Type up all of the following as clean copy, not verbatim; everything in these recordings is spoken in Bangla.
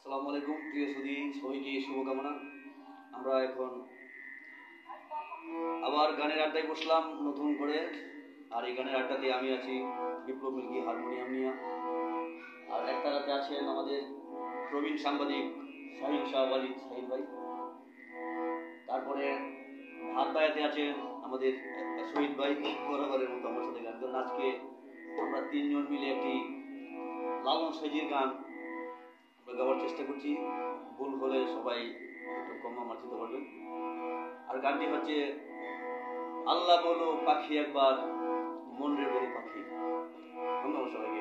আসসালামু আলাইকুম প্রিয় সুধী, সবাইকে শুভকামনা। আমরা এখন আবার গানের আড্ডায় বসলাম নতুন করে। আর এই গানের আড্ডাতে আমি আছি বিপ্লব মিল্কি হারমোনিয়াম নিয়ে, আর একতারাতে আছেন আমাদের প্রবীণ সাংবাদিক শাহিন শাহ ওয়ালিদ শাহিন ভাই। তারপরে ভাত বায়াতে আছেন আমাদের শহীদ ভাই, বরাবরের মতো আমার সাথে গান করেন। আজকে আমরা তিনজন মিলে একটি লালন সাইজির গান গাওয়ার চেষ্টা করছি। ভুল হলে সবাই একটু ক্ষমা মার্জিত করবেন। আর গানটি হচ্ছে আল্লাহ বলো পাখি একবার মন রে বলো পাখি। ধন্যবাদ সবাইকে।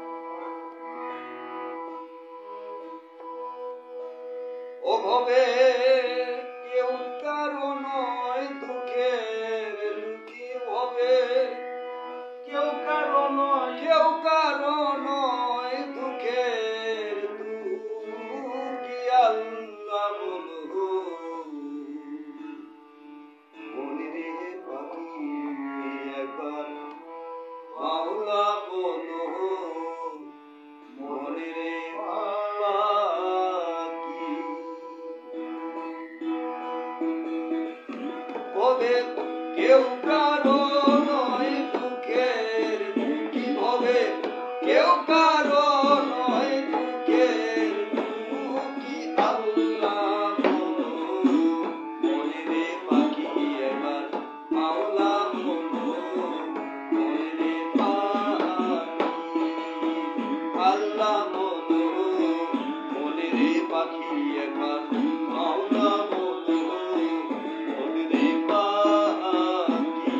ও ভবে কেউ কারো নয় দুঃখের লুকি, ভবে কেউ কারো নয়, কেউ কারো নয় দুঃখের দুঃখী। আল্লাহ বলো মনে রে পাখি একবার, মাওলা বলো মনে রে পাখি। ভবে কেউ কারো নয় দুঃখের দুঃখী, ভবে কেউ কারো নয় দুঃখের দুঃখী। আল্লাহ বলো মনে রে পাখি একবার, মাওলা বলো মনে রে পাখি। আল্লাহ বলো মনে রে পাখি একবার, মাওলা বলো মনে রে পাখি।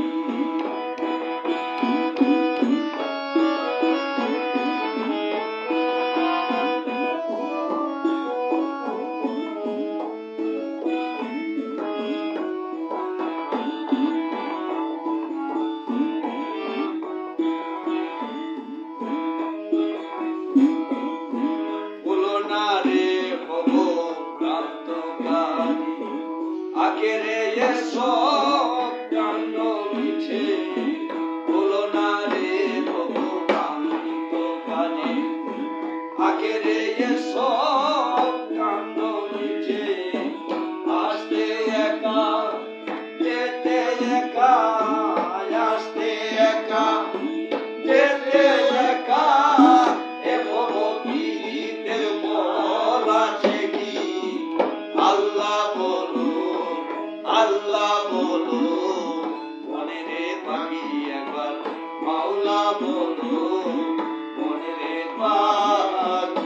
বলো না রে হবো ক্লান্ত গাড়ি, আগে রে এসব কাণ্ড মিছে। বলো না রে হবো ক্লান্ত গাড়ি, আগে রে এসব কাণ্ড মিছে। আসতে একা যেতে একা, আসতে একা যেতে একা। এ বড় পীড়িতের বল আছে কি? আল্লাহ বলো, আল্লাহ বলো মনে রে পাখি একবার, মাওলা বলো মনে রে পাখি।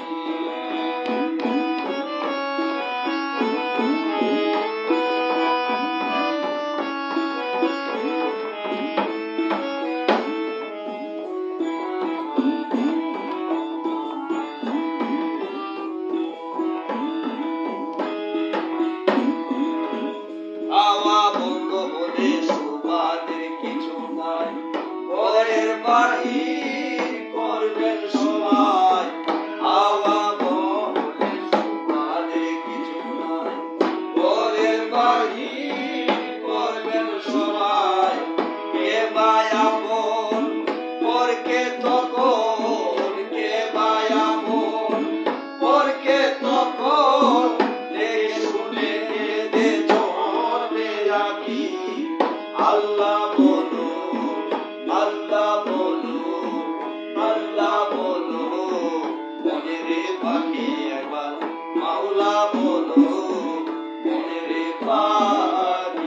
হাওয়া বন্ধ হলে সুবাদের কিছু নাই, ঘরের বাহির করবেন সবাই। হাওয়া বন্ধ হলে সুবাদের কিছু নাই, ঘরের বাহির করবেন সবাই। কে বা আপন পরকে তখন, কে বা আপন পরকে তখন। দেখে শুনে দে চলে রাখি। আল্লাহ বলো, আল্লাহ বলো, আল্লাহ বলো মনে রে পাখি একবার, মাওলা বলো মনে রে পাখি।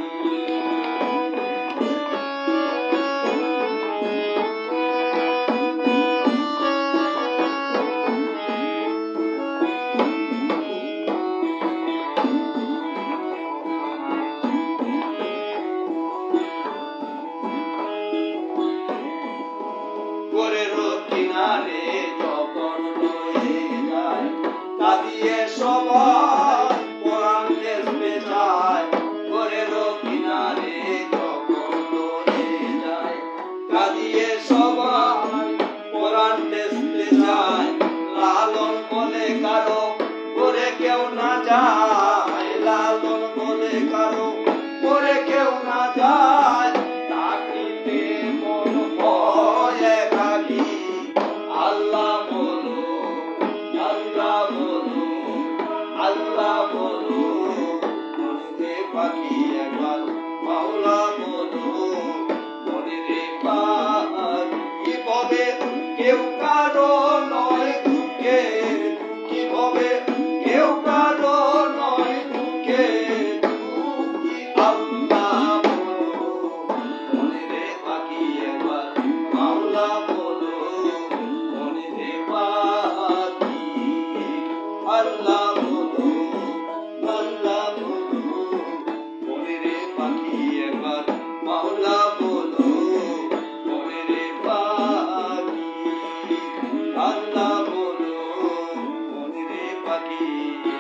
ঘরের কিনারে যখন রয়ে যায়, কাঁদিয়ে সবাই পরাণ দেশে যায়। ঘরের কিনারে যখন রয়ে যায়, কাঁদিয়ে সবাই পরাণ দেশে যায়। লালন বলে কারো করে কেউ না যায়, লালন বলে কারো করে কেউ না যায়। তাকিতে মন হয় একাকী। আল্লাহ বলো, আল্লাহ বলো আল্লাহ বলো মনে রে পাখি ববে কেউ কারো নয় দুঃখের কি ববে কেউ কারো নয় দুঃখের দুঃখী আল্লাহ বলো মনে রে পাখি একবার মাওলা বলো মনে রে পাখি আল্লাহ বলো আল্লাহ বলো মনে রে পাখি একবার মাওলা বলো মনে রে পাখি আল্লাহ বলো মনে রে পাখি